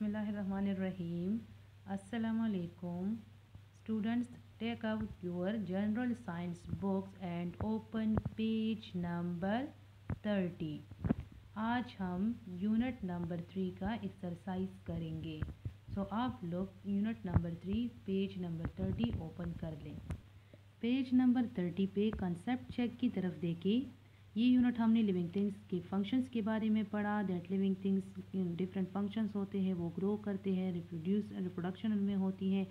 Bismillahirrahmanirrahim. Assalamu alaikum. Students, take out your general science books and open page number 30. आज हम unit number 3 का exercise करेंगे। आप लोग unit number 3 page number 30 open कर लें। पेज नंबर 30 पे कंसेप्ट चेक की तरफ देखिए। ये यूनिट हमने लिविंग थिंग्स के फंक्शंस के बारे में पढ़ा। That living things different functions होते हैं, वो ग्रो करते हैं, रिप्रोडक्शन उनमें होती है,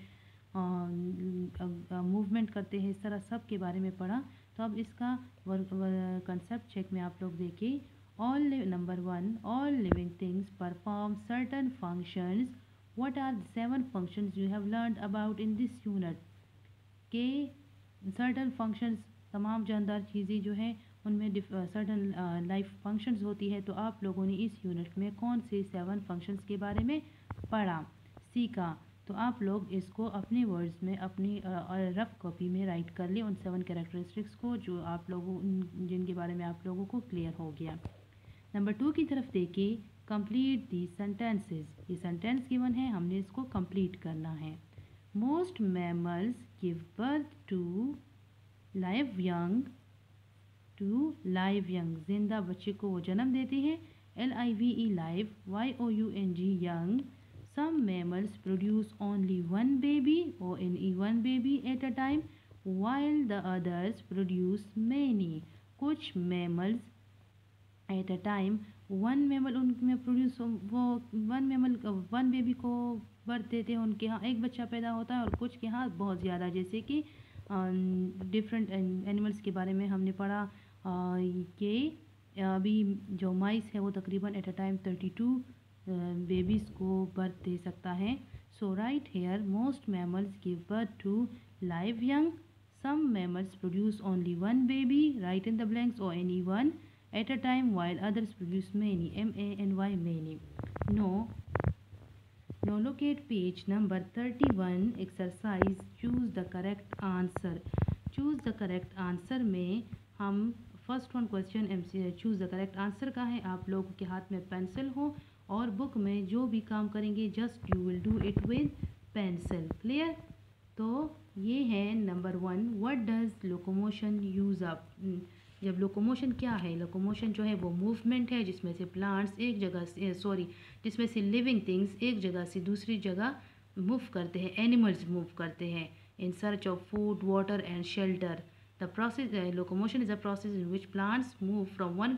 मूवमेंट करते हैं, इस तरह सब के बारे में पढ़ा। तो अब इसका कंसेप्ट चेक में आप लोग देखिए। Number 1, all living things perform certain functions. What are the 7 functions you have learned about in this unit? के सर्टन फंक्शंस, तमाम जानदार चीज़ें जो हैं उनमें सर्टन लाइफ फंक्शंस होती है। तो आप लोगों ने इस यूनिट में कौन से 7 फंक्शंस के बारे में पढ़ा, सीखा? तो आप लोग इसको अपने वर्ड्स में अपनी रफ कॉपी में राइट कर ले उन 7 कैरेक्टरिस्टिक्स को जो आप लोगों जिनके बारे में आप लोगों को क्लियर हो गया। नंबर 2 की तरफ देखिए। Complete the sentences. ये सेंटेंस गिवन है, हमने इसको कंप्लीट करना है। Most mammals give birth to live young. जिंदा बच्चे को वो जन्म देते हैं। LIVE live, YOUNG young. Some mammals produce only one baby, ONE one baby at a time, while the others produce many. कुछ mammals at a time, one mammal उनमें produce, वो वन बेबी को बर्थ देते हैं, उनके यहाँ एक बच्चा पैदा होता है, और कुछ के यहाँ बहुत ज़्यादा, जैसे कि डिफरेंट एनिमल्स के बारे में हमने पढ़ा कि अभी जो माइस है वो तकरीबन एट अ टाइम 32 बेबीज़ को बर्थ दे सकता है। So right here, most mammals give birth to live young. Some mammals produce only one baby, write in the blanks, or any one at a time, while others produce many, MANY, many. Now look at page number 31, exercise choose the correct answer. choose the correct answer में हम first one question choose the correct answer का है। आप लोगों के हाथ में pencil हो और बुक में जो भी काम करेंगे just you will do it with pencil. Clear? तो ये है number 1, what does locomotion use up. जब लोकोमोशन क्या है? लोकोमोशन जो है वो मूवमेंट है जिसमें से प्लांट्स एक जगह से जिसमें से लिविंग थिंग्स एक जगह से दूसरी जगह मूव करते हैं, एनिमल्स मूव करते हैं in search of food, water and shelter. The process locomotion is a process in which plants move from one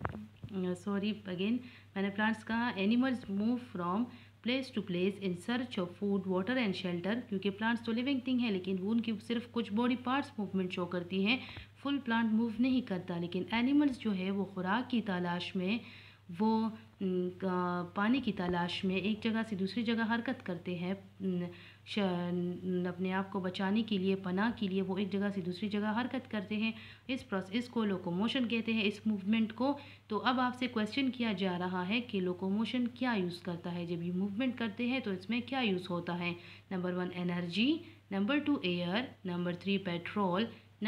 मैंने प्लांट्स कहा, animals move from place to place in search of food, water and shelter. क्योंकि plants तो living thing है लेकिन वो उनकी सिर्फ कुछ बॉडी पार्ट्स मूवमेंट शो करती हैं, फुल प्लांट मूव नहीं करता। लेकिन एनिमल्स जो है वो खुराक की तलाश में, वो पानी की तलाश में एक जगह से दूसरी जगह हरकत करते हैं, अपने आप को बचाने के लिए, पनाह के लिए वो एक जगह से दूसरी जगह हरकत करते हैं। इस प्रोसेस को लोकोमोशन कहते हैं, इस मूवमेंट को। तो अब आपसे क्वेश्चन किया जा रहा है कि लोकोमोशन क्या यूज़ करता है? जब ये मूवमेंट करते हैं तो इसमें क्या यूज़ होता है? Number 1 energy, number 2 air, number 3 petrol,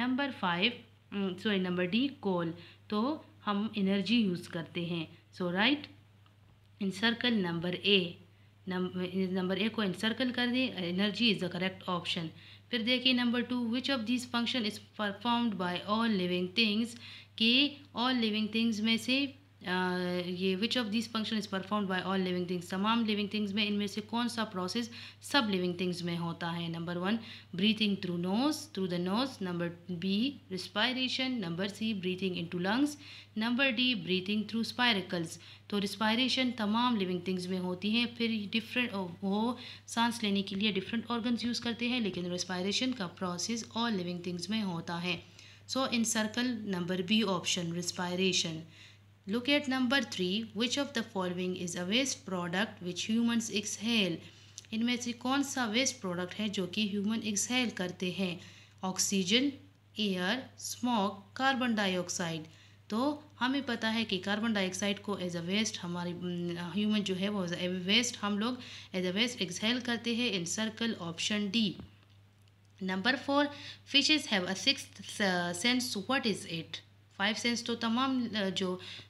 number D coal. तो हम एनर्जी यूज़ करते हैं। So right in circle number A. Number A को इनसर्कल कर दें, energy is the correct option. फिर देखिए number 2, which of this function is performed by all living things. कि ऑल लिविंग थिंग्स में से ये which of this function is performed by all living things, तमाम लिविंग थिंग्स में इनमें से कौन सा प्रोसेस सब लिविंग थिंग्स में होता है? Number 1 breathing through the nose, number B respiration, number C breathing into lungs, number D breathing through spiracles. तो रिस्पायरेशन तमाम लिविंग थिंग्स में होती है। फिर डिफरेंट वो सांस लेने के लिए डिफरेंट ऑर्गन्स यूज़ करते हैं, लेकिन रिस्पायरेशन का प्रोसेस ऑल लिविंग थिंग्स में होता है। So in circle number B option, respiration. Look at number 3, which of the following is a waste product which humans exhale? इनमें से कौन सा वेस्ट प्रोडक्ट है जो कि ह्यूमन एक्सहेल करते हैं? Oxygen, air, smoke, carbon dioxide. तो हमें पता है कि कार्बन डाइऑक्साइड को एज अ वेस्ट हमारी ह्यूमन जो है वो एज अ वेस्ट हम लोग एज अ वेस्ट एक्सहेल करते हैं। In circle option D. Number 4 fishes have a sixth sense, what is it? 5 sense तो तमाम जो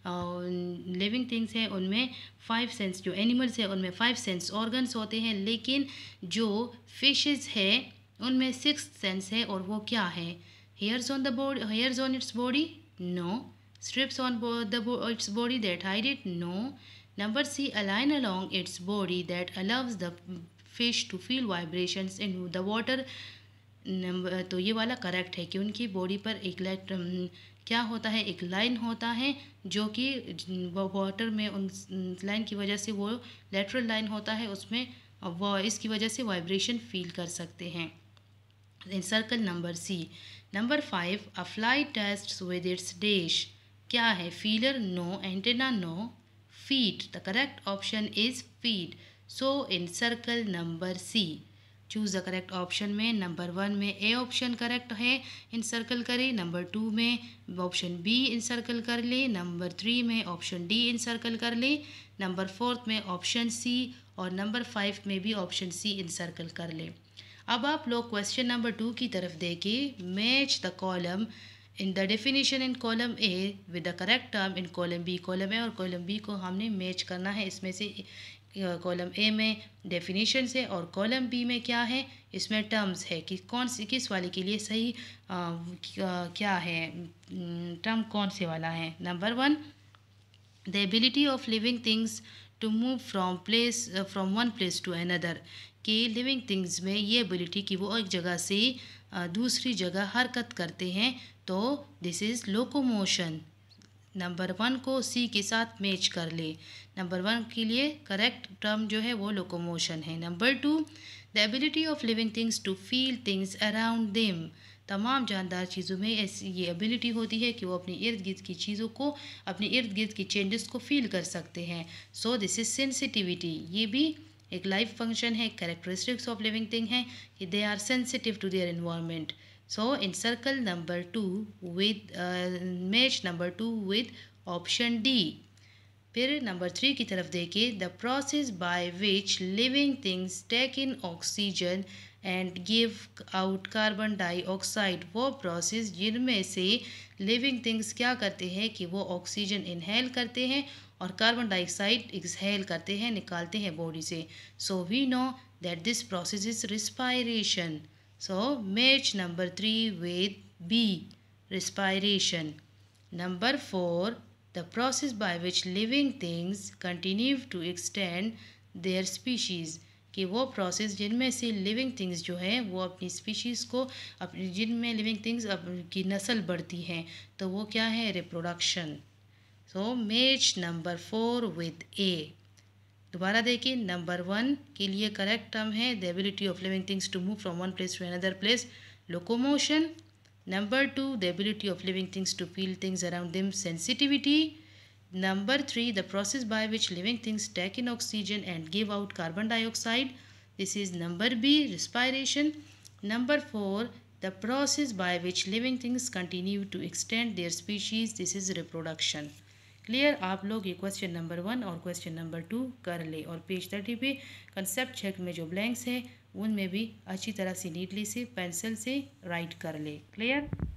लिविंग थिंग्स हैं उनमें 5 सेंस, जो एनिमल्स हैं उनमें 5 सेंस ऑर्गन्स होते हैं, लेकिन जो फिशेस है उनमें 6 सेंस है। और वो क्या है? Hairs on the body, hairs on its body, no. Strips on its body that hide it, no. Number C, a line along its body that allows the fish to feel vibrations in the water. Number तो ये वाला correct है कि उनकी body पर एक क्या होता है, एक लाइन होता है जो कि वाटर में उन लाइन की वजह से वो लेटरल लाइन होता है, उसमें वो इसकी वजह से वाइब्रेशन फील कर सकते हैं। In circle number C. Number 5, a fly taste with its dish, क्या है? Feeler, no. Antenna, no. Feet, the correct option is feet. So in circle number C choose the correct option में number 1 में A option correct है, इन circle करें। Number 2 में option be in circle कर ले। Number 3 में ऑप्शन डी इन circle कर ले। नंबर 4 में ऑप्शन सी और नंबर 5 में भी ऑप्शन सी इन सर्कल कर ले। अब आप लोग क्वेश्चन नंबर 2 की तरफ देखिए। Match the column in the definition in column A with the correct term in column B. Column A और कॉलम बी को हमने मैच करना है। इसमें से कॉलम ए में डेफिनेशन है और कॉलम बी में क्या है, इसमें टर्म्स है कि कौन सी किस वाले के लिए सही क्या है, टर्म कौन से वाला है। Number 1, the ability of living things to move from one place to another, कि लिविंग थिंग्स में ये एबिलिटी कि वो एक जगह से दूसरी जगह हरकत करते हैं, तो दिस इज़ लोकोमोशन। नंबर 1 को सी के साथ मैच कर ले। नंबर 1 के लिए करेक्ट टर्म जो है वो लोकोमोशन है। Number 2, the ability of living things to feel things around them, तमाम जानदार चीज़ों में ऐसी ये एबिलिटी होती है कि वो अपने इर्द गिर्द की चीज़ों को, अपने इर्द गिर्द की चेंजेस को फील कर सकते हैं। सो दिस इज सेंसिटिविटी, ये भी एक लाइफ फंक्शन है, कैरेक्टरिस्टिक्स ऑफ लिविंग थिंग है कि they are sensitive to their environment. So in circle number 2 with match number 2 with option D। फिर नंबर 3 की तरफ देखिए। The process by which living things take in oxygen and give out carbon dioxide, वो process जिनमें से living things क्या करते हैं कि वो ऑक्सीजन इनहेल करते हैं और कार्बन डाइऑक्साइड एक्सहेल करते हैं, निकालते हैं बॉडी से। So we know that this process is respiration. So match number 3 with B, respiration. Number 4, the process by which living things continue to extend their species, कि वो प्रोसेस जिनमें से living things जो है वो अपनी स्पीशीज़ को, अपनी जिनमें लिविंग थिंग्स की नस्ल बढ़ती हैं, तो वो क्या है? Reproduction. So match number 4 with A. दोबारा देखिए। नंबर 1 के लिए करेक्ट टर्म है the ability of living things to move from one place to another place, locomotion. Number 2, the ability of living things to feel things around them, sensitivity. Number 3, the process by which living things take in oxygen and give out carbon dioxide, this is number B, respiration. Number 4, the process by which living things continue to extend their species, this is reproduction. Clear? आप लोग ये question number 1 और question number 2 कर ले और page 30 पे concept check में जो ब्लैंक्स है उनमें भी अच्छी तरह से नीटली से पेंसिल से राइट कर ले। क्लियर?